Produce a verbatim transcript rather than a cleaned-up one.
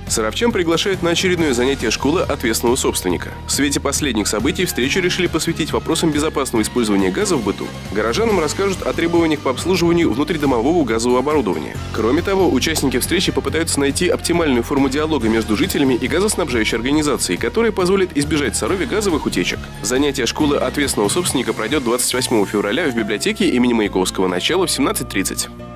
Саровчан приглашают на очередное занятие школы ответственного собственника. В свете последних событий встречу решили посвятить вопросам безопасного использования газа в быту. Горожанам расскажут о требованиях по обслуживанию внутридомового газового оборудования. Кроме того, участники встречи попытаются найти оптимальную форму диалога между жителями и газоснабжающей организацией, которая позволит избежать в Сарове газовых утечек. Занятие школы ответственного собственника пройдет двадцать восьмого февраля в библиотеке имени Маяковского, начало в семнадцать тридцать.